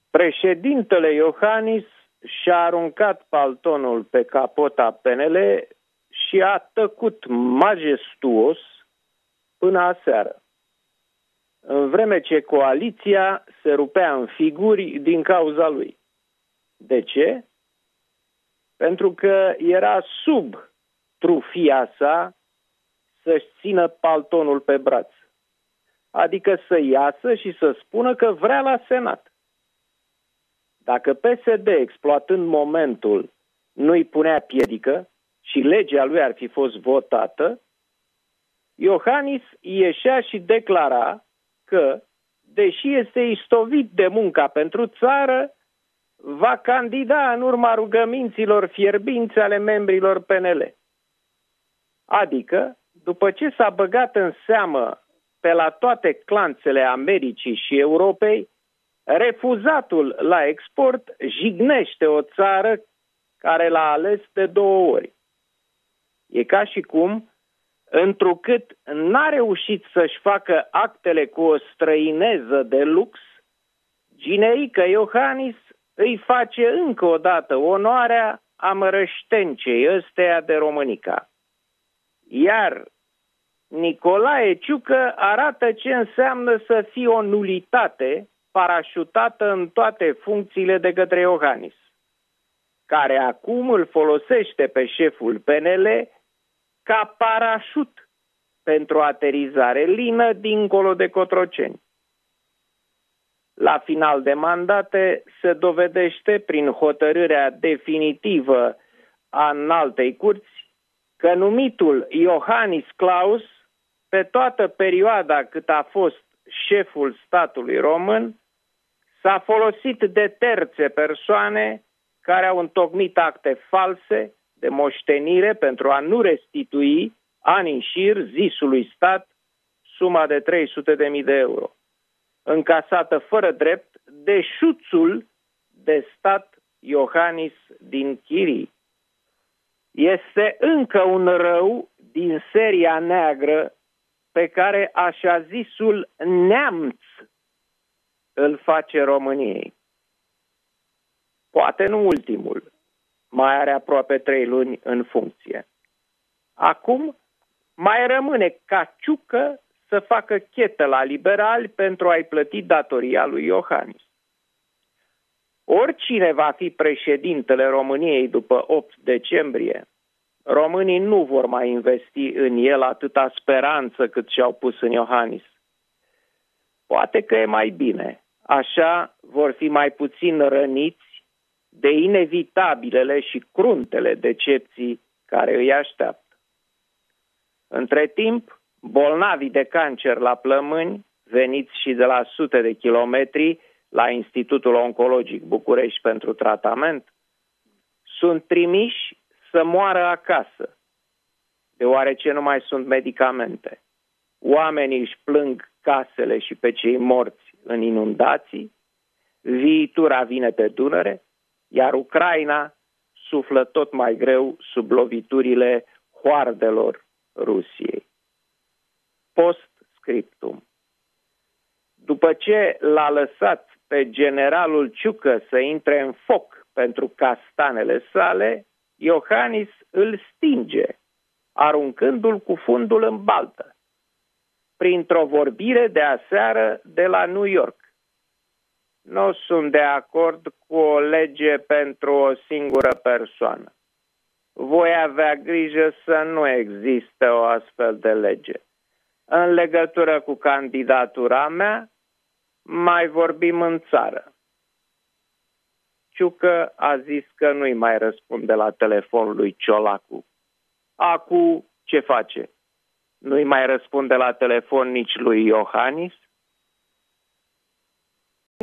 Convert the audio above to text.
Președintele Iohannis și-a aruncat paltonul pe capota PNL și a tăcut majestuos până aseară, în vreme ce coaliția se rupea în figuri din cauza lui. De ce? Pentru că era sub trufia sa să-și țină paltonul pe braț, adică să iasă și să spună că vrea la Senat. Dacă PSD, exploatând momentul, nu-i punea piedică și legea lui ar fi fost votată, Iohannis ieșea și declara că, deși este istovit de munca pentru țară, va candida în urma rugăminților fierbinți ale membrilor PNL. Adică, după ce s-a băgat în seamă pe la toate clanțele Americii și Europei, refuzatul la export jignește o țară care l-a ales de 2 ori. E ca și cum, întrucât n-a reușit să-și facă actele cu o străineză de lux, ginerică Iohannis îi face încă o dată onoarea amărăștencei ăsteia de Românica. Iar Nicolae Ciucă arată ce înseamnă să fii o nulitate parașutată în toate funcțiile de către Iohannis, care acum îl folosește pe șeful PNL ca parașut pentru aterizare lină dincolo de Cotroceni. La final de mandate se dovedește prin hotărârea definitivă a Înaltei Curți că numitul Iohannis Claus, pe toată perioada cât a fost șeful statului român, s-a folosit de terțe persoane care au întocmit acte false de moștenire pentru a nu restitui ani în șir zisului stat suma de 300.000 de euro, încasată fără drept de șuțul de stat Iohannis din chirii. Este încă un rău din seria neagră pe care așa zisul neamț îl face României. Poate nu ultimul, mai are aproape 3 luni în funcție. Acum mai rămâne ca Ciucă să facă chetă la liberali pentru a-i plăti datoria lui Iohannis. Oricine va fi președintele României după 8 decembrie, românii nu vor mai investi în el atâta speranță cât și-au pus în Iohannis. Poate că e mai bine. Așa vor fi mai puțin răniți de inevitabilele și cruntele decepții care îi așteaptă. Între timp, bolnavii de cancer la plămâni, veniți și de la sute de kilometri la Institutul Oncologic București pentru tratament, sunt trimiși să moară acasă, deoarece nu mai sunt medicamente. Oamenii își plâng casele și pe cei morți în inundații, viitura vine pe Dunăre, iar Ucraina suflă tot mai greu sub loviturile hoardelor Rusiei. Post-scriptum. După ce l-a lăsat pe generalul Ciucă să intre în foc pentru castanele sale, Iohannis îl stinge, aruncându-l cu fundul în baltă, printr-o vorbire de aseară de la New York. Nu sunt de acord cu o lege pentru o singură persoană. Voi avea grijă să nu existe o astfel de lege. În legătură cu candidatura mea, mai vorbim în țară. Ciucă a zis că nu-i mai răspunde la telefonul lui Ciolacu. Acu ce face? Nu-i mai răspunde la telefon nici lui Iohannis?